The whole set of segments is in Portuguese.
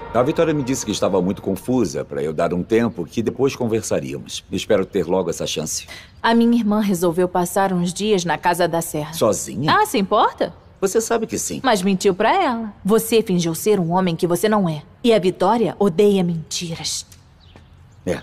A Vitória me disse que estava muito confusa para eu dar um tempo que depois conversaríamos. Espero ter logo essa chance. A minha irmã resolveu passar uns dias na casa da Serra. Sozinha? Ah, se importa? Você sabe que sim. Mas mentiu pra ela. Você fingiu ser um homem que você não é. E a Vitória odeia mentiras. É.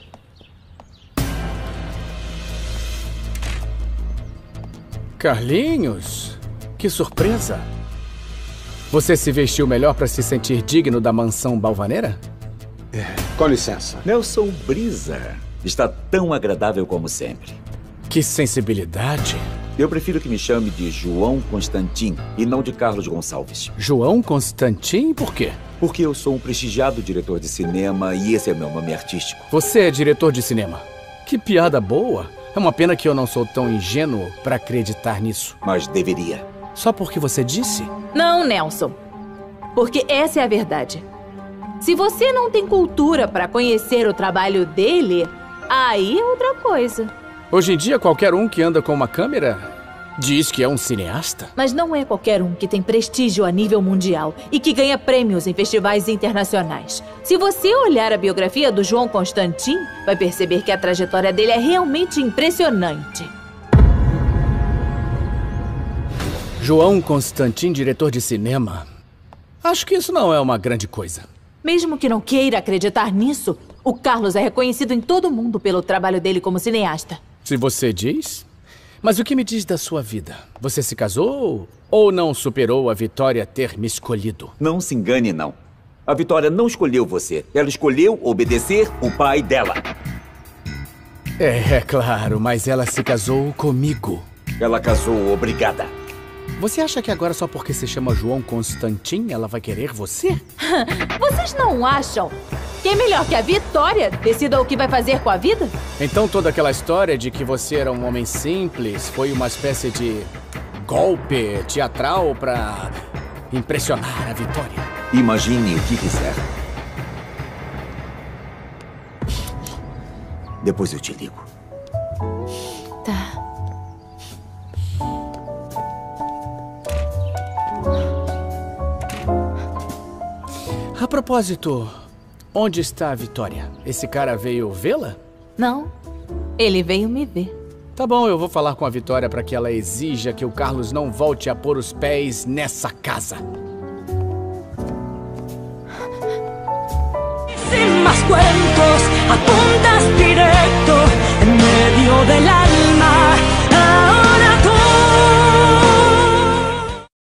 Carlinhos, que surpresa! Você se vestiu melhor para se sentir digno da mansão Balvaneira? Com licença. Nelson Brisa está tão agradável como sempre. Que sensibilidade! Eu prefiro que me chame de João Constantin e não de Carlos Gonçalves. João Constantin? Por quê? Porque eu sou um prestigiado diretor de cinema e esse é meu nome artístico. Você é diretor de cinema. Que piada boa! É uma pena que eu não sou tão ingênuo para acreditar nisso. Mas deveria. Só porque você disse? Não, Nelson. Porque essa é a verdade. Se você não tem cultura para conhecer o trabalho dele, aí é outra coisa. Hoje em dia, qualquer um que anda com uma câmera diz que é um cineasta. Mas não é qualquer um que tem prestígio a nível mundial e que ganha prêmios em festivais internacionais. Se você olhar a biografia do João Constantin, vai perceber que a trajetória dele é realmente impressionante. João Constantin, diretor de cinema. Acho que isso não é uma grande coisa. Mesmo que não queira acreditar nisso, o Carlos é reconhecido em todo o mundo pelo trabalho dele como cineasta. Se você diz. Mas o que me diz da sua vida? Você se casou ou não superou a Vitória ter me escolhido? Não se engane, não. A Vitória não escolheu você. Ela escolheu obedecer o pai dela. É claro, mas ela se casou comigo. Ela casou obrigada. Você acha que agora só porque se chama João Constantin ela vai querer você? Vocês não acham que é melhor que a Vitória decida o que vai fazer com a vida? Então toda aquela história de que você era um homem simples foi uma espécie de golpe teatral pra impressionar a Vitória? Imagine o que quiser. Depois eu te ligo. Tá. A propósito, onde está a Vitória? Esse cara veio vê-la? Não, ele veio me ver. Tá bom, eu vou falar com a Vitória para que ela exija que o Carlos não volte a pôr os pés nessa casa. Sin más cuentos, apuntas directo en medio de la